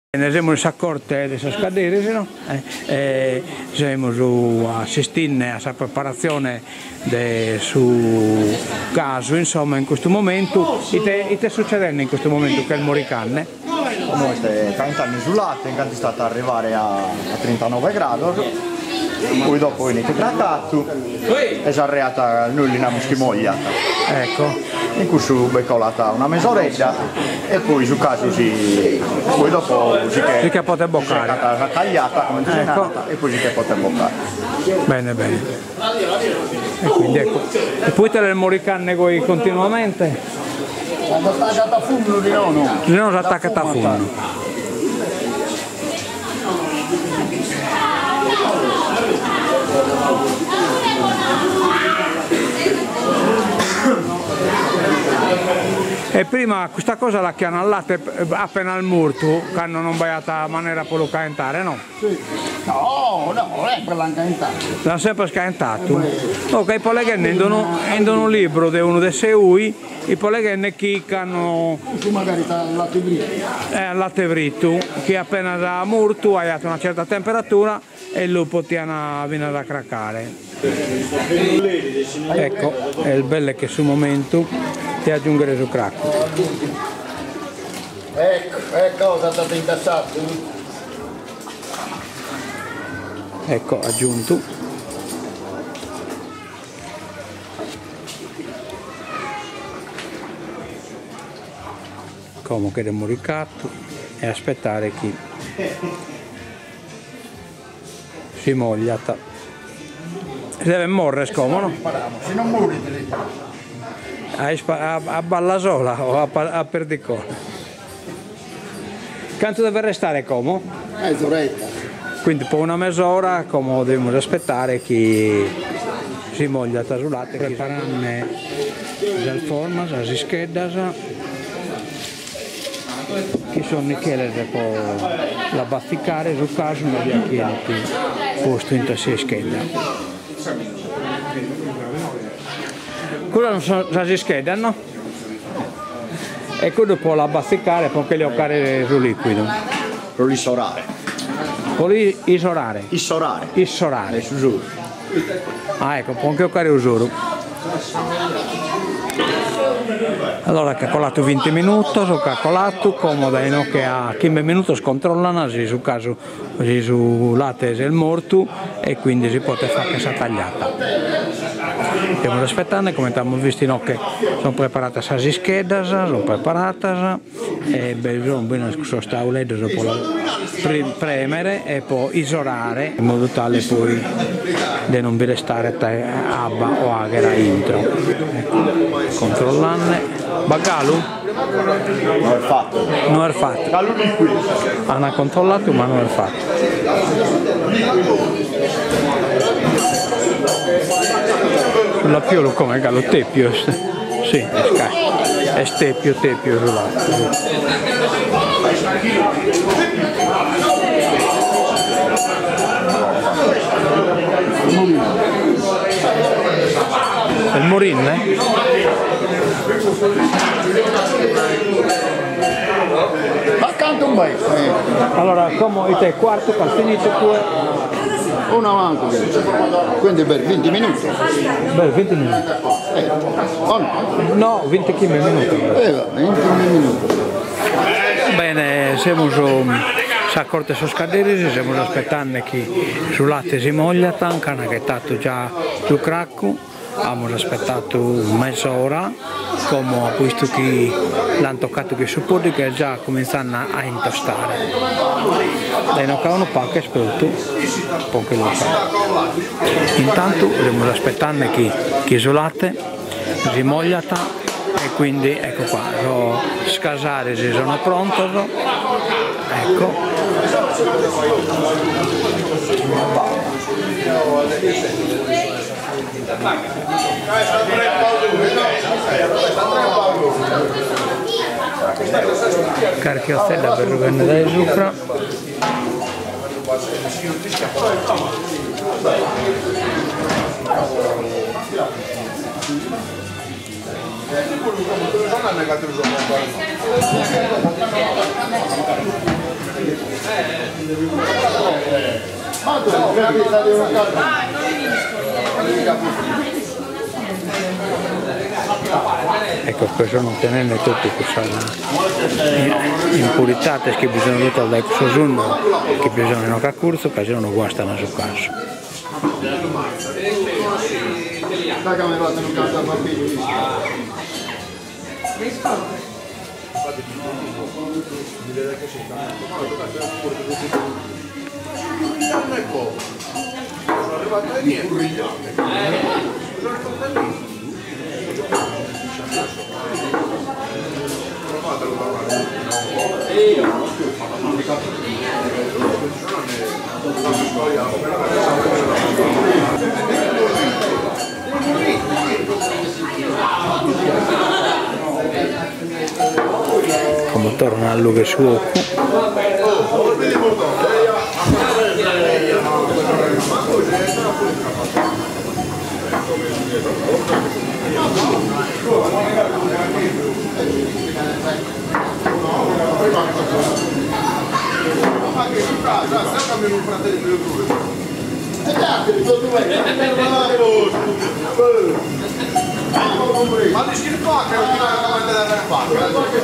Siamo accorte di scadere, no? Siamo assistendo alla preparazione del suo caso, insomma, in questo momento. Che sta succedendo in questo momento che è il Moricanne? Noi stiamo 30 anni isolati, è stato arrivare a 39 gradi, poi dopo venite trattato e si è arrivata nulla in muschimogliata. Ecco. In cui si è colata una mezz'oretta e poi su caso poi dopo si che potete boccare. Si è tagliata come disegnata e poi si che potete boccare. Bene, bene. E quindi ecco. E poi te il Moricanne continuamente? Quando sta attaccata a funno di no? Non si attacca a funno. E prima questa cosa la chiamano al latte appena al murto, che non baiata maniera per lo calentare, no? Sì. No, sempre l'hanno calentato. L'hanno sempre scalentato? Ok, i poleghenni hanno un libro di uno dei seui, i poleghenni che hanno... Su magari al latte fritto. Al latte fritto, che appena da murto hai una certa temperatura e lo potevano venire a craccare. Ecco, è il bello che sul momento ti aggiungere su cracco. Ecco cosa state intassato. Ecco, aggiunto. Come che è moricato e aspettare che si mogliata. Si deve morire scomodo. Se non muori A Ballasola o a Perdiccone? Quanto deve restare come? Mezz'oretta. Quindi per una mezz'ora come dobbiamo aspettare che si moglia sul latte. Preparando il forma, si scheda, che sono quelle che la bafficare sul caso non vi ha posto in testa scheda. Quello non si schedano e quello può la bazzicare perché le occare sul liquido. Lo risorare. Poi isorare. Issorare. Issorare. Usuro. Ah ecco, può anche occare usuro. Allora calcolato 20 minuti, ho calcolato comoda no, che a 15 minuti controllano se sul caso se sul latte è il morto e quindi si può fare questa tagliata. Stiamo aspettando, come abbiamo visto no, che sono preparate le schede, sono preparate e bisogna sostituire dopo premere e poi isolare in modo tale poi di non restare abba o aghera intro. Controllando. Bagalu? Non è fatto. Non è fatto. Hanno controllato ma non è fatto. Sulla piolo come gallo teppio? Sì, è teppio sull'altro. Il morinne? Accanto un bel. Allora, come te quarto che ha finito pure? Una manco. Quindi per 20 minuti. Beh, 20 minuti. No, 20 minuti. 20 minuti. Bene, siamo su corte su scadere, stiamo aspettando che sul latte si moglia, tancana che è stato già su cracco. Abbiamo aspettato mezz'ora, come ho visto che l'hanno toccato che su podi che già cominciano a impostare. E non cavano pacche spelto, poche lo fa. Intanto stiamo aspettando che sul latte si mogliata e quindi ecco qua, lo scasare se sono pronto, ecco. Carchiostella per riprendere da zucchero. Non Ecco, questo non tenerne tutti questa impurità che bisogna tutto da questo giorno che bisogna che curso che non guastano su caso. Come torna a luogo suo. Ma di schifacca non ti va a mandare la faccia.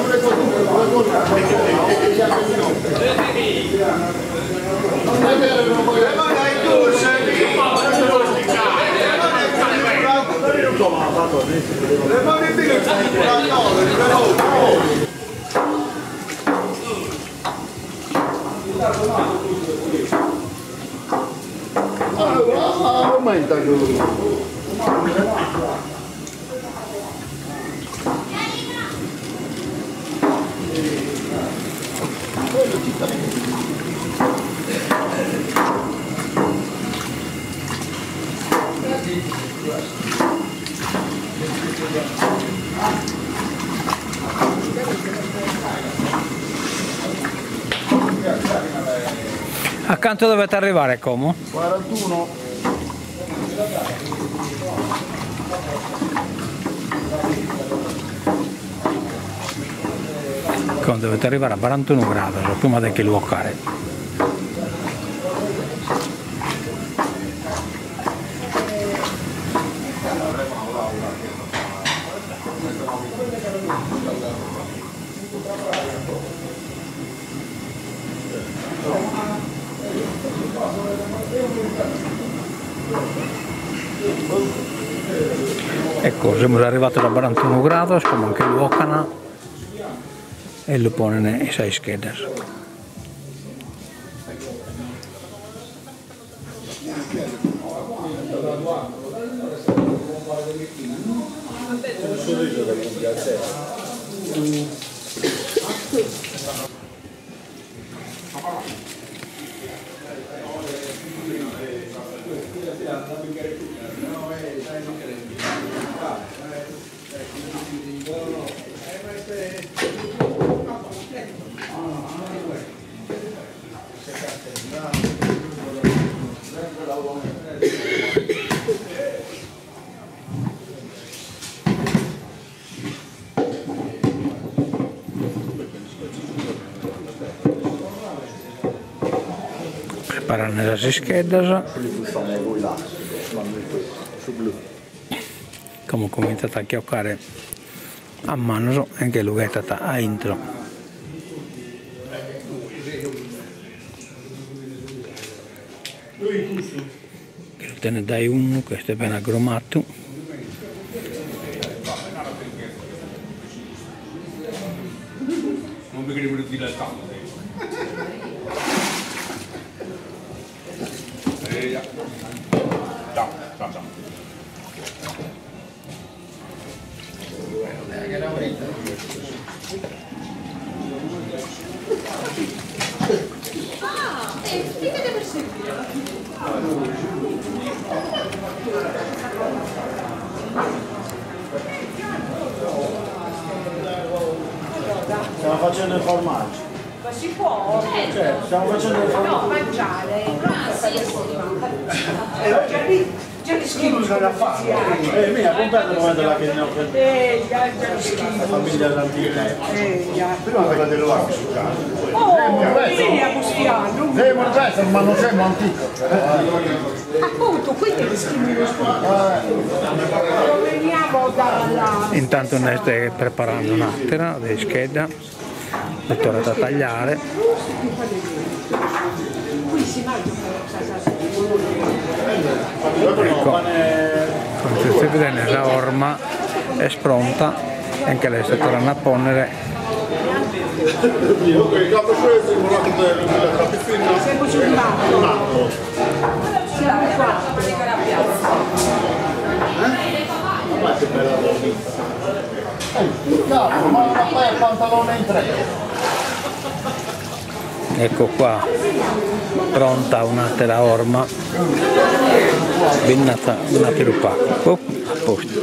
Ma dai tu sei aumenta Accanto dovete arrivare, Como? 41. Dovete arrivare a 41 gradi prima di che luocare. Ecco, siamo arrivati a 41 gradi, come anche luocano e lo pone nei 6 schede. Preparare nella scheda. Come cominciate a chioccare a mano anche l'ughetta a intro. Che lo tiene dai uno, questo è ben aggromato. Non mi credo di dire il campo. Ciao, ciao, ciao. Ti vede per seguire. Stiamo facendo il formaggio. Ma si può? Cioè, stiamo facendo il formaggio. No, mangiare. Ah, sì, sì. già le schifo da fare. Mira, comprate il momento là che ne ho preso. Già le schifo. La famiglia dell'antica. Prima quella dell'Oaco su casa. Quindi a Bustiano. Siamo il resto, ma non siamo antico. Appunto, quindi le schifo. Veniamo dalla... Intanto ne stai preparando un'altra di scheda, mettila da tagliare. Ecco, come si vede la orma è pronta, anche lei si torna a ponere. Siamo sul matto. Siamo qua. Che bella ma non fai il pantalone in tre. Ecco qua, pronta un'altra orma, binnata una perupa. Oh, a posto.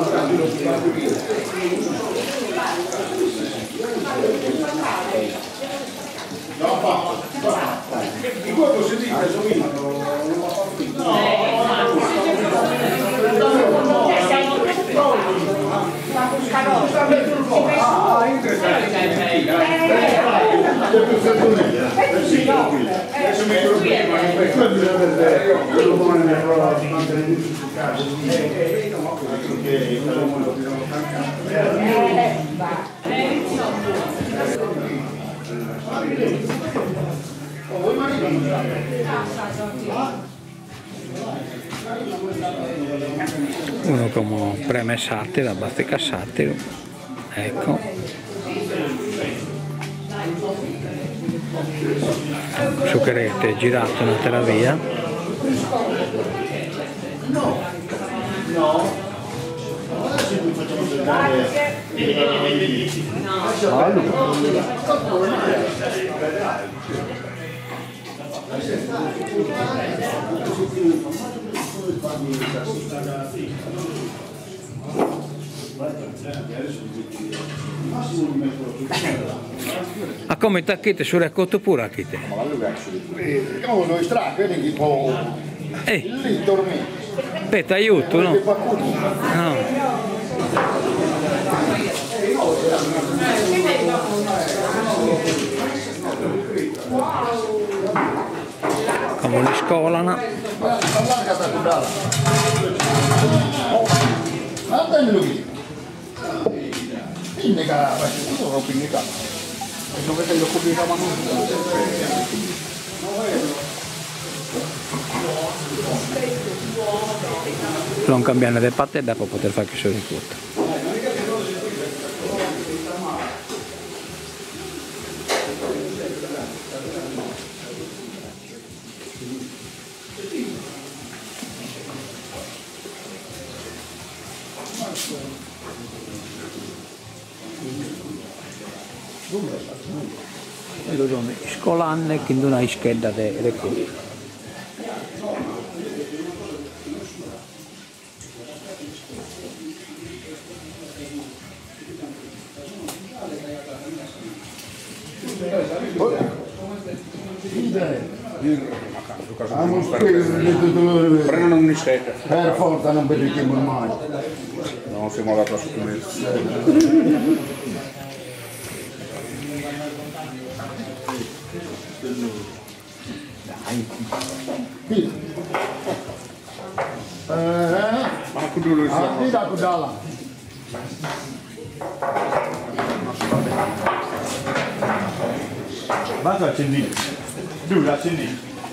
Uno come preme satiro, bastica satiro, ecco. Zuccherette girato una terra via. A come tacchete sulle cotto pure a chite? Oh, lo estrai, vedi che può... Lì dormire. Aspetta, aiuto, no? No. Come li scolano. Guardamelo qui. Pinneca, io non pinneca. Dovete lo pubblicava Non cambiare le patte e dopo poter fare che sono in tutto. E lo sono scolanne che non hai scheda di recupero. Prendono un'iscetta. Per forza non vedremo mai. Non siamo alla prossima. Aku dulu tidak ke dalam. Masa sini, dulu sini.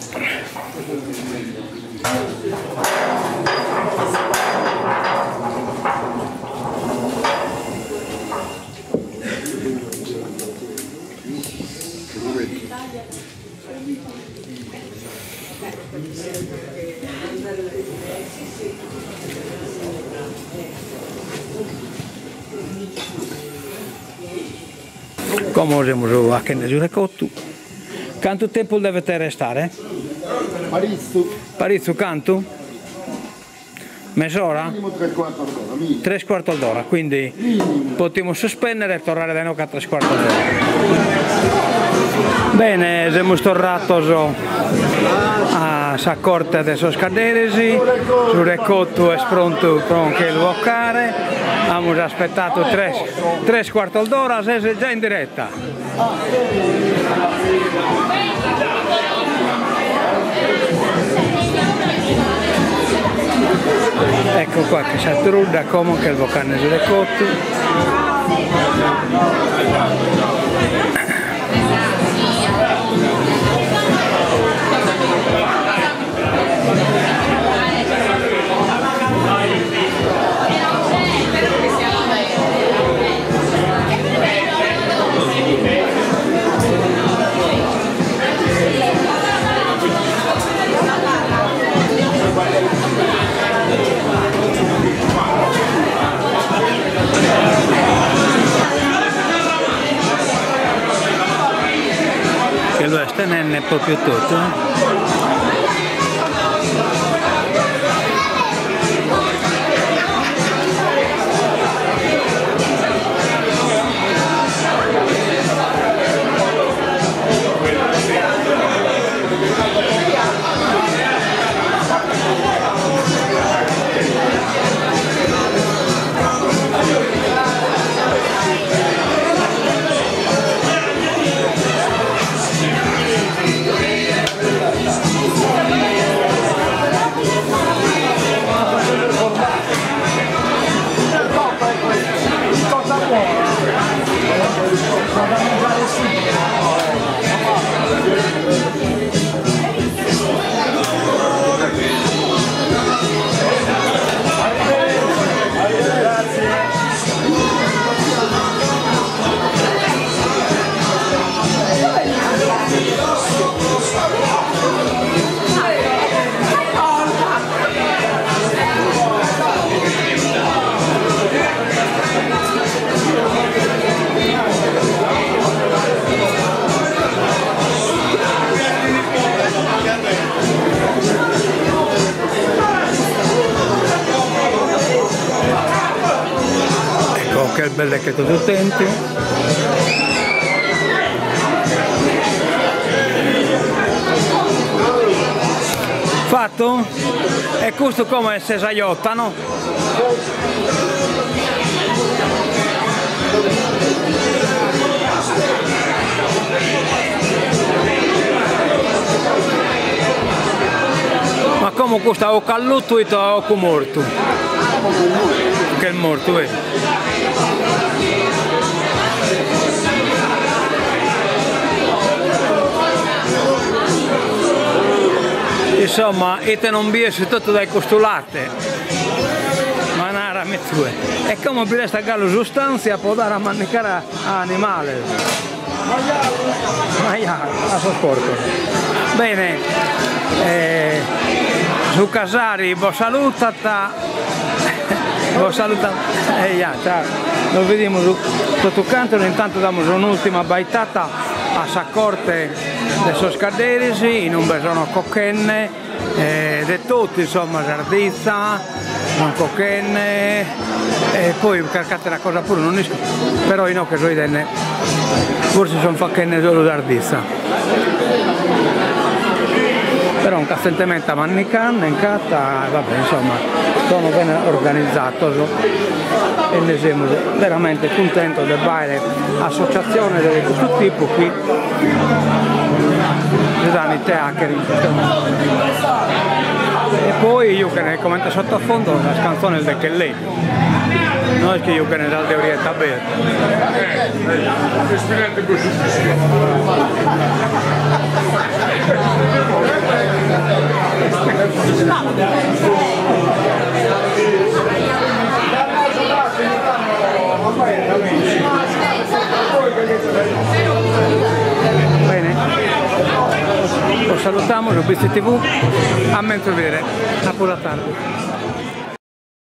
Come siamo a che ne giure cotto? Quanto tempo dovete restare? Parizzo, quanto? Mezz'ora? 3 quarti d'ora, quindi potremo sospendere e tornare da noi a 3 quarti d'ora. Bene, siamo tornati a a Saccorte de Soscaderesi, su recotto e pronto per il vocare. Abbiamo aspettato 3 quarti d'ora, siamo già in diretta. Ecco qua che si attrudda come che il vocane su recotto. Che lo stenenne proprio tutto. Che belle che tutti utenti. Fatto? E questo come si saiottano? Ma come questo o callutto o con morto? Che è il morto, vedi? Insomma, ite non biesi tutto dai costolate, ma nara mettue. E come per questa gallo sostanza può dare a mannicare all'animale. Maiale, a soccorso. Bene, su Casari, vi salutata. Vi salutata. Ciao. Nos vediamo sotto canto, intanto diamo un'ultima baitata a Saccorte de Soscaderesi in un besono cocchenne di tutti, insomma, Sardizza, un cocchenne e poi caricate la cosa pure, non riesco, però io no che sono idenne, forse sono facchenne solo Sardizza. Però un cassentamento a Mannican, in Catta, vabbè, insomma, sono ben organizzato e ne siamo veramente contenti di fare associazioni di questo tipo qui, ci danno i teatri. E poi io che ne commento sottofondo la canzone del Chelleni. Non è che io che ne dal di Orietta Verde. Bene, lo salutiamo, lo BC TV, a mentre vedere, a pura tardi.